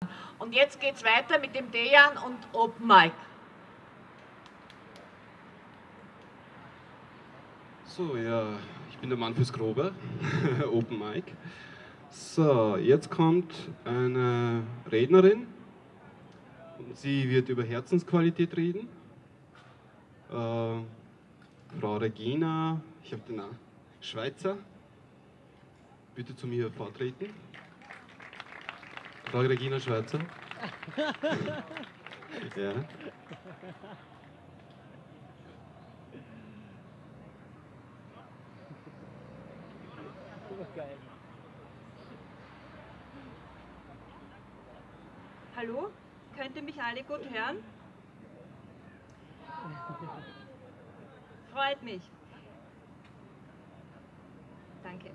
Und jetzt geht's weiter mit dem Dejan und Open Mic. So, ja, ich bin der Mann fürs Grobe, Open Mic. So, jetzt kommt eine Rednerin und sie wird über Herzensqualität reden. Frau Regina, ich habe den Namen, Schweizer, bitte zu mir vortreten. Frau Regina Schweizer. Ja. Hallo, könnt ihr mich alle gut hören? Freut mich. Danke.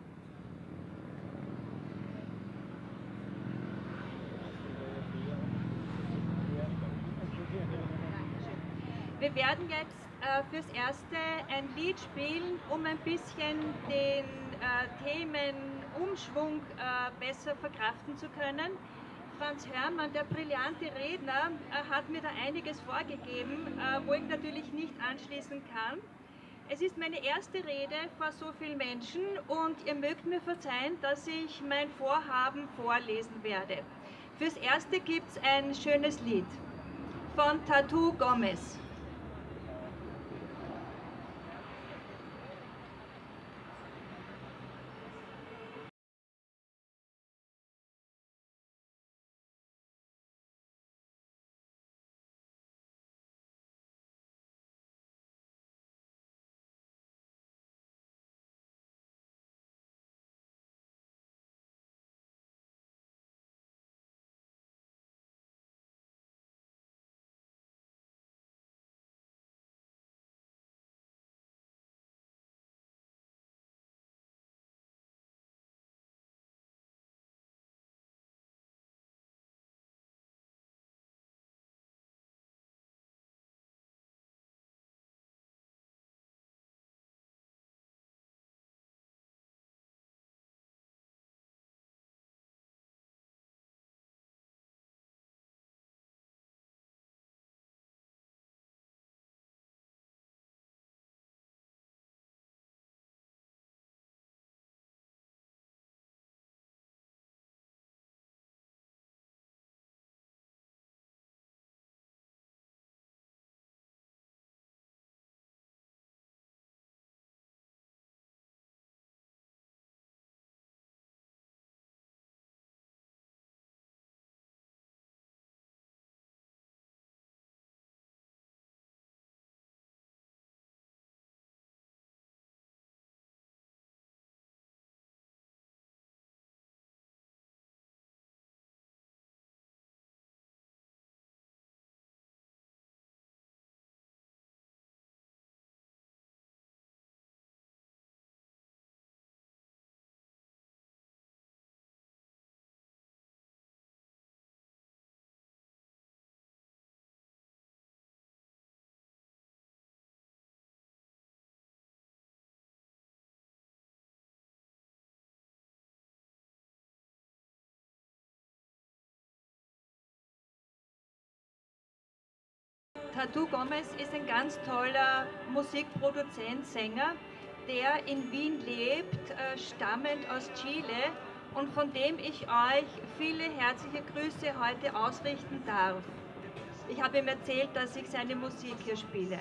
Wir werden jetzt fürs Erste ein Lied spielen, um ein bisschen den Themenumschwung besser verkraften zu können. Franz Hörmann, der brillante Redner, hat mir da einiges vorgegeben, wo ich natürlich nicht anschließen kann. Es ist meine erste Rede vor so vielen Menschen und ihr mögt mir verzeihen, dass ich mein Vorhaben vorlesen werde. Fürs Erste gibt es ein schönes Lied von Tattoo Gomez. Tattoo Gomez ist ein ganz toller Musikproduzent, Sänger, der in Wien lebt, stammend aus Chile und von dem ich euch viele herzliche Grüße heute ausrichten darf. Ich habe ihm erzählt, dass ich seine Musik hier spiele.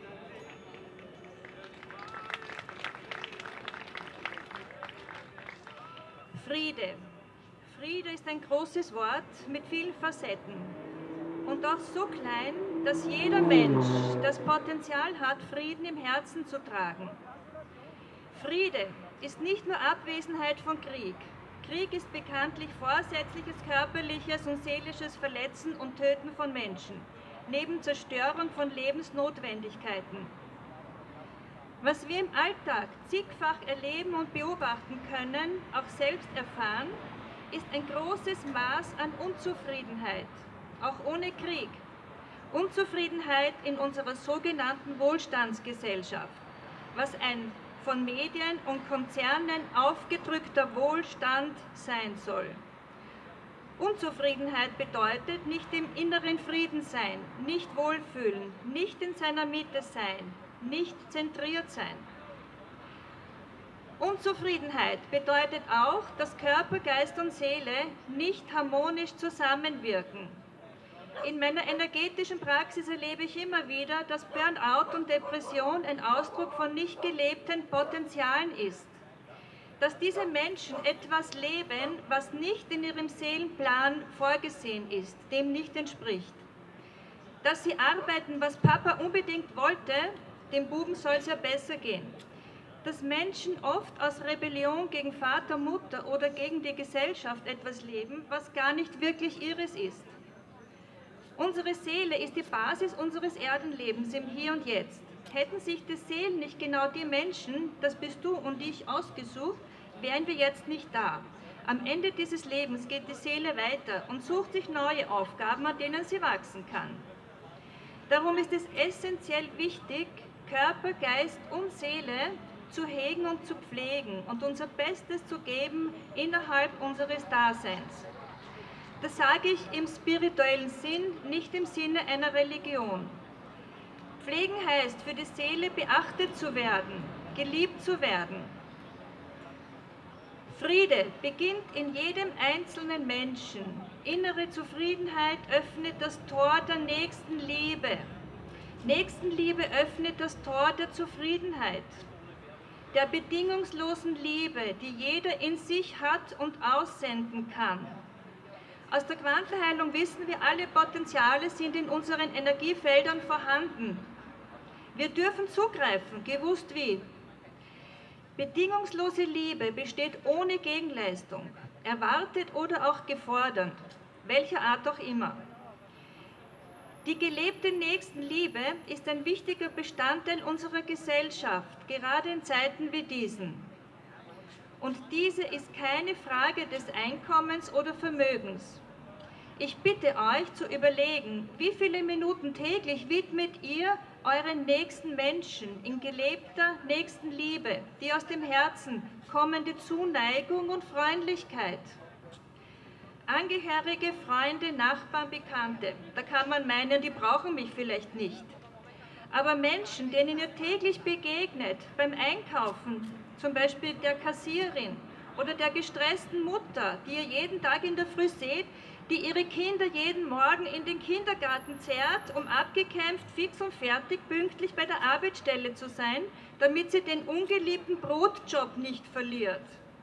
Friede. Friede ist ein großes Wort mit vielen Facetten. Und doch so klein, dass jeder Mensch das Potenzial hat, Frieden im Herzen zu tragen. Friede ist nicht nur Abwesenheit von Krieg. Krieg ist bekanntlich vorsätzliches körperliches und seelisches Verletzen und Töten von Menschen, neben Zerstörung von Lebensnotwendigkeiten. Was wir im Alltag zigfach erleben und beobachten können, auch selbst erfahren, ist ein großes Maß an Unzufriedenheit. Auch ohne Krieg. Unzufriedenheit in unserer sogenannten Wohlstandsgesellschaft, was ein von Medien und Konzernen aufgedrückter Wohlstand sein soll. Unzufriedenheit bedeutet nicht im inneren Frieden sein, nicht wohlfühlen, nicht in seiner Mitte sein, nicht zentriert sein. Unzufriedenheit bedeutet auch, dass Körper, Geist und Seele nicht harmonisch zusammenwirken. In meiner energetischen Praxis erlebe ich immer wieder, dass Burnout und Depression ein Ausdruck von nicht gelebten Potenzialen ist. Dass diese Menschen etwas leben, was nicht in ihrem Seelenplan vorgesehen ist, dem nicht entspricht. Dass sie arbeiten, was Papa unbedingt wollte, dem Buben soll es ja besser gehen. Dass Menschen oft aus Rebellion gegen Vater, Mutter oder gegen die Gesellschaft etwas leben, was gar nicht wirklich ihres ist. Unsere Seele ist die Basis unseres Erdenlebens im Hier und Jetzt. Hätten sich die Seelen nicht genau die Menschen, das bist du und ich, ausgesucht, wären wir jetzt nicht da. Am Ende dieses Lebens geht die Seele weiter und sucht sich neue Aufgaben, an denen sie wachsen kann. Darum ist es essentiell wichtig, Körper, Geist und Seele zu hegen und zu pflegen und unser Bestes zu geben innerhalb unseres Daseins. Das sage ich im spirituellen Sinn, nicht im Sinne einer Religion. Pflegen heißt, für die Seele beachtet zu werden, geliebt zu werden. Friede beginnt in jedem einzelnen Menschen. Innere Zufriedenheit öffnet das Tor der Nächstenliebe. Nächstenliebe öffnet das Tor der Zufriedenheit, der bedingungslosen Liebe, die jeder in sich hat und aussenden kann. Aus der Quantenheilung wissen wir, alle Potenziale sind in unseren Energiefeldern vorhanden. Wir dürfen zugreifen, gewusst wie. Bedingungslose Liebe besteht ohne Gegenleistung, erwartet oder auch gefordert, welcher Art auch immer. Die gelebte Nächstenliebe ist ein wichtiger Bestandteil unserer Gesellschaft, gerade in Zeiten wie diesen. Und diese ist keine Frage des Einkommens oder Vermögens. Ich bitte euch zu überlegen, wie viele Minuten täglich widmet ihr euren nächsten Menschen in gelebter Nächstenliebe, die aus dem Herzen kommende Zuneigung und Freundlichkeit. Angehörige, Freunde, Nachbarn, Bekannte, da kann man meinen, die brauchen mich vielleicht nicht. Aber Menschen, denen ihr täglich begegnet, beim Einkaufen, zum Beispiel der Kassierin oder der gestressten Mutter, die ihr jeden Tag in der Früh seht, die ihre Kinder jeden Morgen in den Kindergarten zerrt, um abgekämpft, fix und fertig, pünktlich bei der Arbeitsstelle zu sein, damit sie den ungeliebten Brotjob nicht verliert.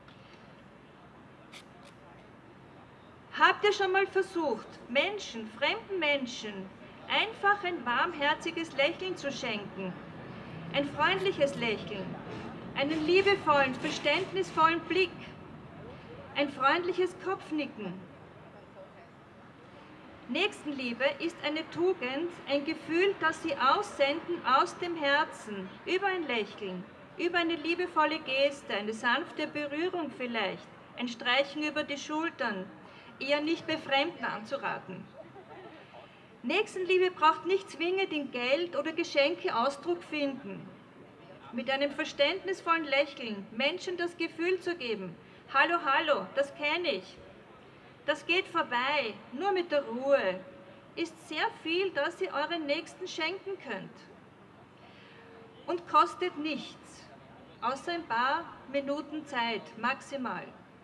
Habt ihr schon mal versucht, Menschen, fremden Menschen, einfach ein warmherziges Lächeln zu schenken? Ein freundliches Lächeln, einen liebevollen, verständnisvollen Blick, ein freundliches Kopfnicken. Nächstenliebe ist eine Tugend, ein Gefühl, das sie aussenden aus dem Herzen, über ein Lächeln, über eine liebevolle Geste, eine sanfte Berührung vielleicht, ein Streichen über die Schultern, eher nicht bei Fremden anzuraten. Nächstenliebe braucht nicht zwingend in Geld oder Geschenke Ausdruck finden. Mit einem verständnisvollen Lächeln Menschen das Gefühl zu geben, hallo, hallo, das kenne ich. Das geht vorbei, nur mit der Ruhe, ist sehr viel, das ihr euren Nächsten schenken könnt. Und kostet nichts, außer ein paar Minuten Zeit, maximal.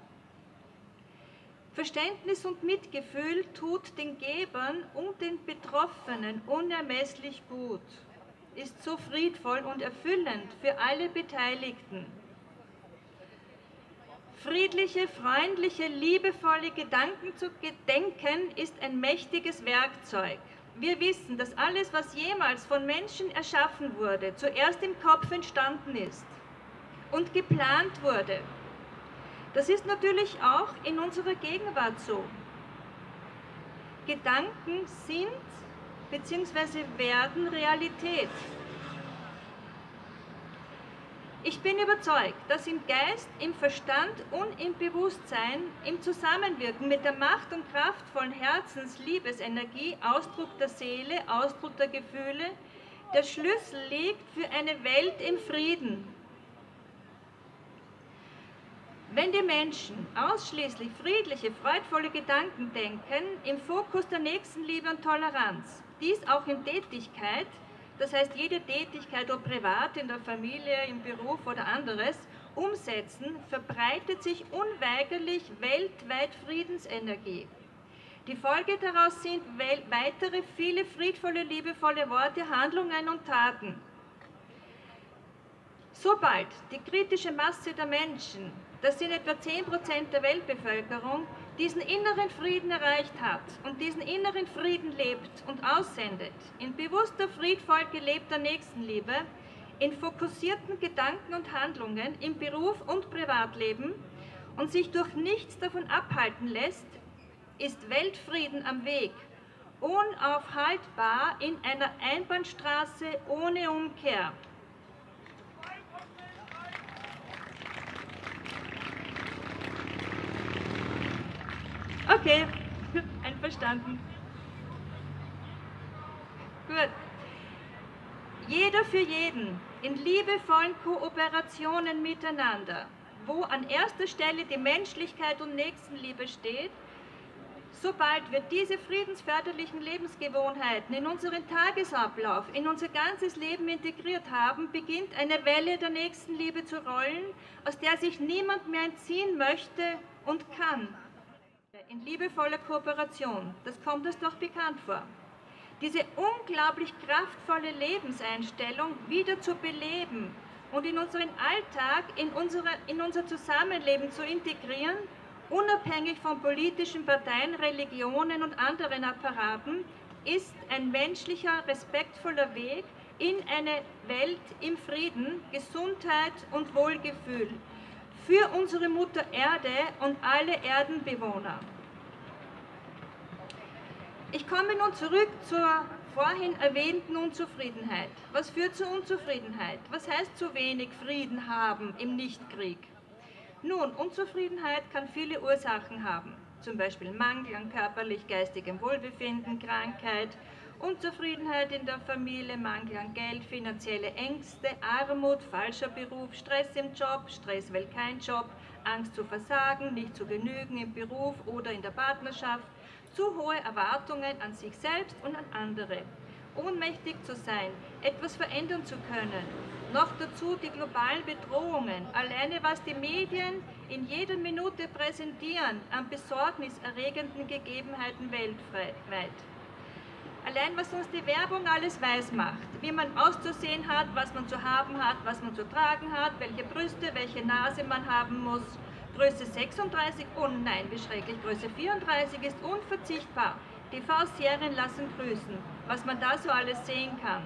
Verständnis und Mitgefühl tut den Gebern und den Betroffenen unermesslich gut, ist so friedvoll und erfüllend für alle Beteiligten. Friedliche, freundliche, liebevolle Gedanken zu gedenken, ist ein mächtiges Werkzeug. Wir wissen, dass alles, was jemals von Menschen erschaffen wurde, zuerst im Kopf entstanden ist und geplant wurde. Das ist natürlich auch in unserer Gegenwart so. Gedanken sind bzw. werden Realität. Ich bin überzeugt, dass im Geist, im Verstand und im Bewusstsein, im Zusammenwirken mit der Macht und kraftvollen Herzensliebesenergie, Ausdruck der Seele, Ausdruck der Gefühle, der Schlüssel liegt für eine Welt im Frieden. Wenn die Menschen ausschließlich friedliche, freudvolle Gedanken denken, im Fokus der Nächstenliebe und Toleranz, dies auch in Tätigkeit, das heißt jede Tätigkeit, ob privat, in der Familie, im Beruf oder anderes, umsetzen, verbreitet sich unweigerlich weltweit Friedensenergie. Die Folge daraus sind weitere viele friedvolle, liebevolle Worte, Handlungen und Taten. Sobald die kritische Masse der Menschen, das sind etwa 10% der Weltbevölkerung, diesen inneren Frieden erreicht hat und diesen inneren Frieden lebt und aussendet, in bewusster, friedvoll gelebter Nächstenliebe, in fokussierten Gedanken und Handlungen im Beruf und Privatleben und sich durch nichts davon abhalten lässt, ist Weltfrieden am Weg, unaufhaltbar in einer Einbahnstraße ohne Umkehr. Okay, einverstanden. Gut. Jeder für jeden, in liebevollen Kooperationen miteinander, wo an erster Stelle die Menschlichkeit und Nächstenliebe steht, sobald wir diese friedensförderlichen Lebensgewohnheiten in unseren Tagesablauf, in unser ganzes Leben integriert haben, beginnt eine Welle der Nächstenliebe zu rollen, aus der sich niemand mehr entziehen möchte und kann. In liebevoller Kooperation, das kommt uns doch bekannt vor. Diese unglaublich kraftvolle Lebenseinstellung wieder zu beleben und in unseren Alltag, in unser Zusammenleben zu integrieren, unabhängig von politischen Parteien, Religionen und anderen Apparaten, ist ein menschlicher, respektvoller Weg in eine Welt im Frieden, Gesundheit und Wohlgefühl für unsere Mutter Erde und alle Erdenbewohner. Ich komme nun zurück zur vorhin erwähnten Unzufriedenheit. Was führt zur Unzufriedenheit? Was heißt zu wenig Frieden haben im Nichtkrieg? Nun, Unzufriedenheit kann viele Ursachen haben, zum Beispiel Mangel an körperlich-geistigem Wohlbefinden, Krankheit, Unzufriedenheit in der Familie, Mangel an Geld, finanzielle Ängste, Armut, falscher Beruf, Stress im Job, Stress, weil kein Job, Angst zu versagen, nicht zu genügen im Beruf oder in der Partnerschaft, zu hohe Erwartungen an sich selbst und an andere, ohnmächtig zu sein, etwas verändern zu können, noch dazu die globalen Bedrohungen, alleine was die Medien in jeder Minute präsentieren an besorgniserregenden Gegebenheiten weltweit. Allein was uns die Werbung alles weiß macht, wie man auszusehen hat, was man zu haben hat, was man zu tragen hat, welche Brüste, welche Nase man haben muss. Größe 36, oh nein, wie schrecklich, Größe 34 ist unverzichtbar. TV-Serien lassen grüßen, was man da so alles sehen kann.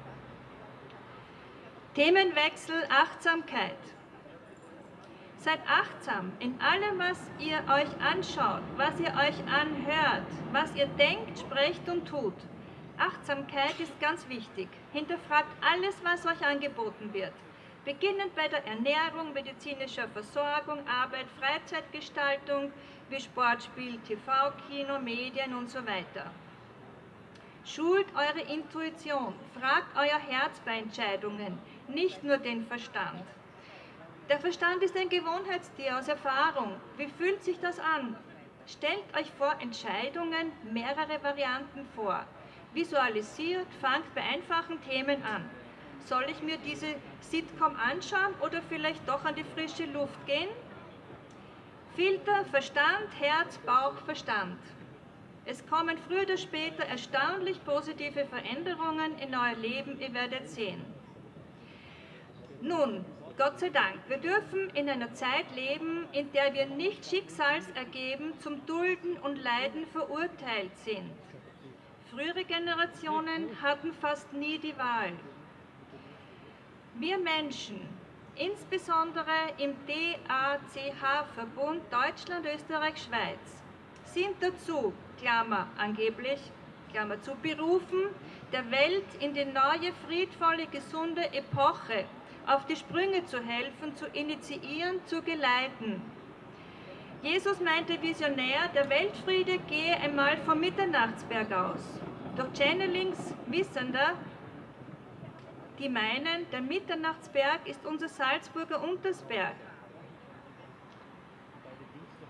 Themenwechsel, Achtsamkeit. Seid achtsam in allem, was ihr euch anschaut, was ihr euch anhört, was ihr denkt, sprecht und tut. Achtsamkeit ist ganz wichtig. Hinterfragt alles, was euch angeboten wird. Beginnend bei der Ernährung, medizinischer Versorgung, Arbeit, Freizeitgestaltung, wie Sport, Spiel, TV, Kino, Medien und so weiter. Schult eure Intuition, fragt euer Herz bei Entscheidungen, nicht nur den Verstand. Der Verstand ist ein Gewohnheitstier aus Erfahrung. Wie fühlt sich das an? Stellt euch vor Entscheidungen, mehrere Varianten vor. Visualisiert, fangt bei einfachen Themen an. Soll ich mir diese Sitcom anschauen oder vielleicht doch an die frische Luft gehen? Filter, Verstand, Herz, Bauch, Verstand. Es kommen früher oder später erstaunlich positive Veränderungen in euer Leben, ihr werdet sehen. Nun, Gott sei Dank, wir dürfen in einer Zeit leben, in der wir nicht schicksalsergeben zum Dulden und Leiden verurteilt sind. Frühere Generationen hatten fast nie die Wahl. Wir Menschen, insbesondere im DACH-Verbund Deutschland, Österreich, Schweiz, sind dazu, Klammer angeblich, Klammer zu, berufen, der Welt in die neue, friedvolle, gesunde Epoche auf die Sprünge zu helfen, zu initiieren, zu geleiten. Jesus meinte visionär, der Weltfriede gehe einmal vom Mitternachtsberg aus. Doch Channelings Wissender, die meinen, der Mitternachtsberg ist unser Salzburger Untersberg.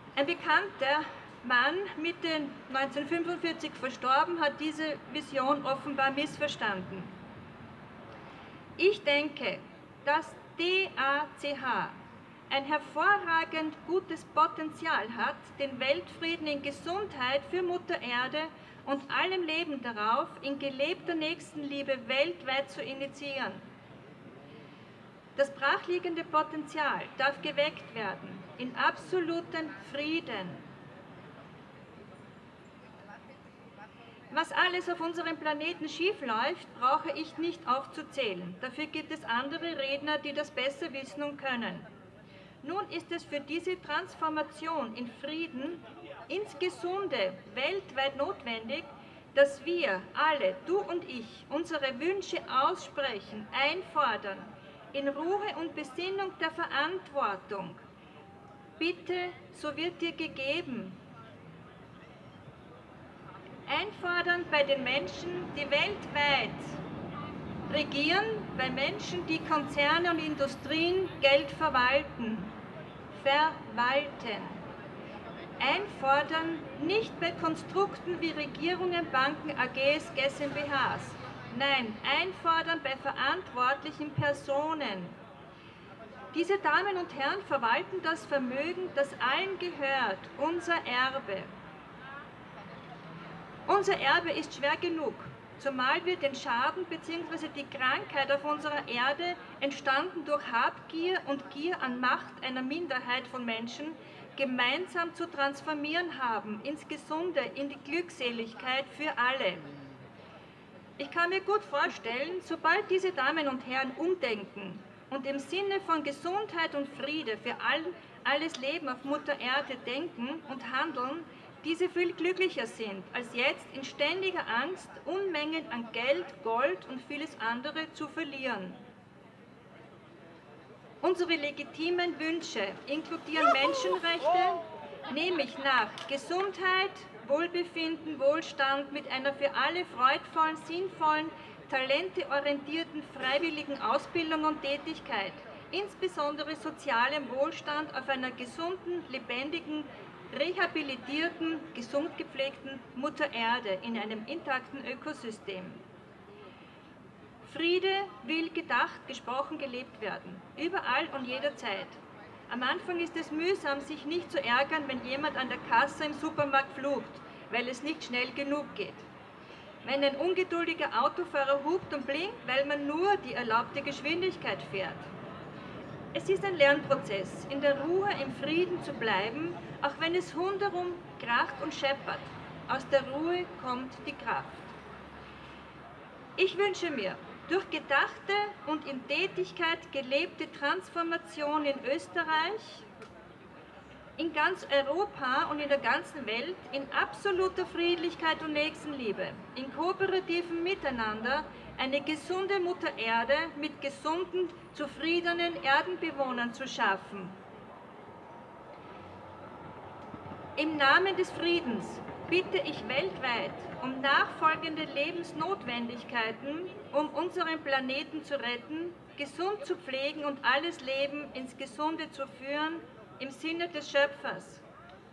Ein bekannter Mann, Mitte 1945 verstorben, hat diese Vision offenbar missverstanden. Ich denke, dass DACH ein hervorragend gutes Potenzial hat, den Weltfrieden in Gesundheit für Mutter Erde und allem Leben darauf in gelebter Nächstenliebe weltweit zu initiieren. Das brachliegende Potenzial darf geweckt werden in absolutem Frieden. Was alles auf unserem Planeten schiefläuft, brauche ich nicht aufzuzählen. Dafür gibt es andere Redner, die das besser wissen und können. Nun ist es für diese Transformation in Frieden ins Gesunde weltweit notwendig, dass wir alle, du und ich, unsere Wünsche aussprechen, einfordern, in Ruhe und Besinnung der Verantwortung. Bitte, so wird dir gegeben. Einfordern bei den Menschen, die weltweit regieren, bei Menschen, die Konzerne und Industrien Geld verwalten. Einfordern nicht bei Konstrukten wie Regierungen, Banken, AGs, GmbHs. Nein, einfordern bei verantwortlichen Personen. Diese Damen und Herren verwalten das Vermögen, das allen gehört, unser Erbe. Unser Erbe ist schwer genug, zumal wir den Schaden bzw. die Krankheit auf unserer Erde, entstanden durch Habgier und Gier an Macht einer Minderheit von Menschen, gemeinsam zu transformieren haben ins Gesunde, in die Glückseligkeit für alle. Ich kann mir gut vorstellen, sobald diese Damen und Herren umdenken und im Sinne von Gesundheit und Friede für alles Leben auf Mutter Erde denken und handeln, diese viel glücklicher sind, als jetzt in ständiger Angst, Unmengen an Geld, Gold und vieles andere zu verlieren. Unsere legitimen Wünsche inkludieren Menschenrechte, nämlich nach Gesundheit, Wohlbefinden, Wohlstand mit einer für alle freudvollen, sinnvollen, talenteorientierten, freiwilligen Ausbildung und Tätigkeit, insbesondere sozialem Wohlstand auf einer gesunden, lebendigen, rehabilitierten, gesund gepflegten Mutter Erde in einem intakten Ökosystem. Friede will gedacht, gesprochen, gelebt werden, überall und jederzeit. Am Anfang ist es mühsam, sich nicht zu ärgern, wenn jemand an der Kasse im Supermarkt flucht, weil es nicht schnell genug geht. Wenn ein ungeduldiger Autofahrer hupt und blinkt, weil man nur die erlaubte Geschwindigkeit fährt. Es ist ein Lernprozess, in der Ruhe, im Frieden zu bleiben, auch wenn es rundherum kracht und scheppert. Aus der Ruhe kommt die Kraft. Ich wünsche mir, durch gedachte und in Tätigkeit gelebte Transformation in Österreich, in ganz Europa und in der ganzen Welt, in absoluter Friedlichkeit und Nächstenliebe, in kooperativem Miteinander, eine gesunde Mutter Erde mit gesunden, zufriedenen Erdenbewohnern zu schaffen. Im Namen des Friedens bitte ich weltweit um nachfolgende Lebensnotwendigkeiten, um unseren Planeten zu retten, gesund zu pflegen und alles Leben ins Gesunde zu führen, im Sinne des Schöpfers.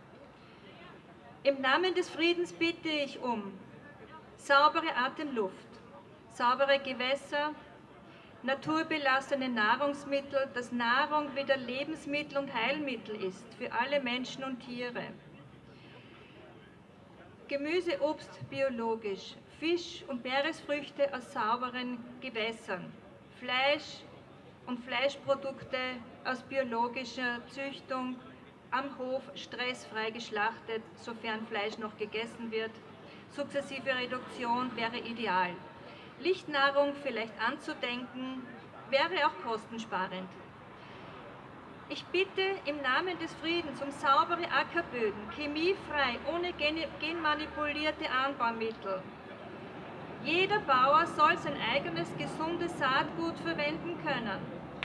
Im Namen des Friedens bitte ich um saubere Atemluft, saubere Gewässer, naturbelassene Nahrungsmittel, dass Nahrung wieder Lebensmittel und Heilmittel ist für alle Menschen und Tiere. Gemüse, Obst biologisch, Fisch und Meeresfrüchte aus sauberen Gewässern, Fleisch und Fleischprodukte aus biologischer Züchtung, am Hof stressfrei geschlachtet, sofern Fleisch noch gegessen wird. Sukzessive Reduktion wäre ideal. Lichtnahrung vielleicht anzudenken, wäre auch kostensparend. Ich bitte im Namen des Friedens um saubere Ackerböden, chemiefrei, ohne genmanipulierte Anbaumittel. Jeder Bauer soll sein eigenes gesundes Saatgut verwenden können.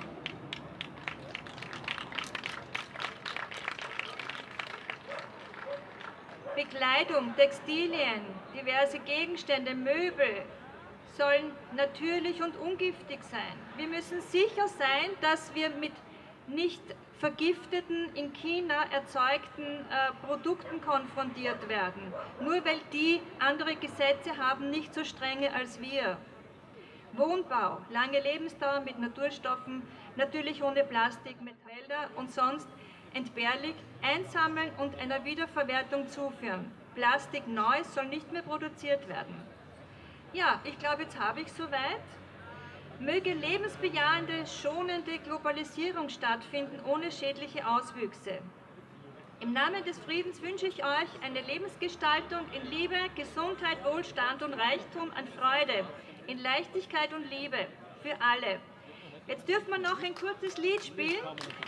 Bekleidung, Textilien, diverse Gegenstände, Möbel sollen natürlich und ungiftig sein. Wir müssen sicher sein, dass wir mit nicht vergifteten, in China erzeugten Produkten konfrontiert werden, nur weil die andere Gesetze haben, nicht so strenge als wir. Wohnbau, lange Lebensdauer mit Naturstoffen, natürlich ohne Plastik, mit Wälder und sonst entbehrlich, einsammeln und einer Wiederverwertung zuführen. Plastik neu soll nicht mehr produziert werden. Ja, ich glaube, jetzt habe ich soweit. Möge lebensbejahende, schonende Globalisierung stattfinden, ohne schädliche Auswüchse. Im Namen des Friedens wünsche ich euch eine Lebensgestaltung in Liebe, Gesundheit, Wohlstand und Reichtum an Freude, in Leichtigkeit und Liebe für alle. Jetzt dürfen wir noch ein kurzes Lied spielen.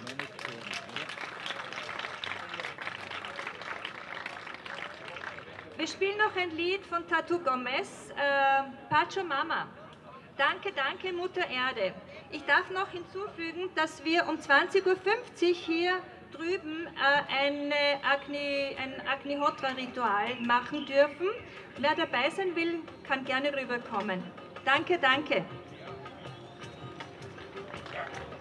Wir spielen noch ein Lied von Tatu Gomez, Pachamama. Danke, danke, Mutter Erde. Ich darf noch hinzufügen, dass wir um 20:50 Uhr hier drüben ein Agnihotra-Ritual machen dürfen. Wer dabei sein will, kann gerne rüberkommen. Danke, danke.